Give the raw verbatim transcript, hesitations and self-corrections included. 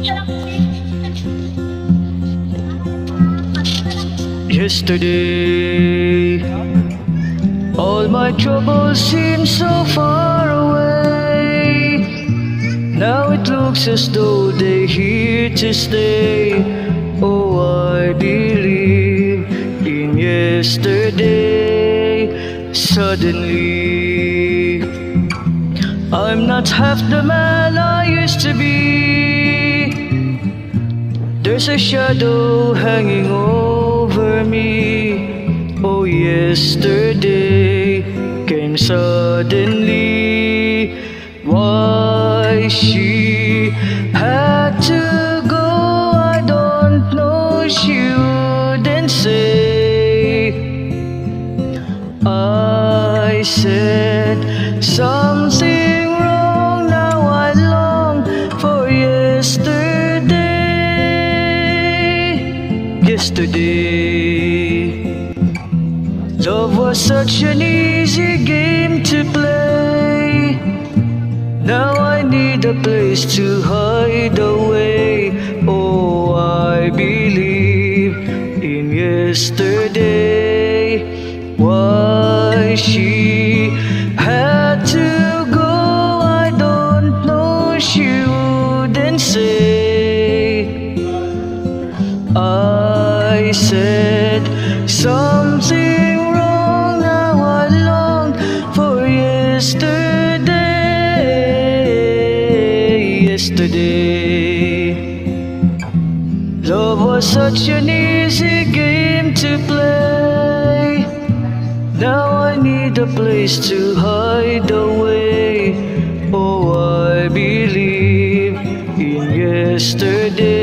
Yesterday, all my troubles seem so far away. Now it looks as though they're here to stay. Oh, I believe in yesterday. Suddenly, I'm not half the man I used to be. There's a shadow hanging over me. Oh, yesterday came suddenly. Why she had to go, I don't know. She wouldn't say. I said something wrong. Now I long for yesterday. Yesterday, love was such an easy game to play. Now I need a place to hide away. Oh, I believe in yesterday. Why she had to go, I don't know. She wouldn't say. I said something wrong. Now I long for yesterday. Yesterday, love was such an easy game to play. Now I need a place to hide away. Oh, I believe in yesterday.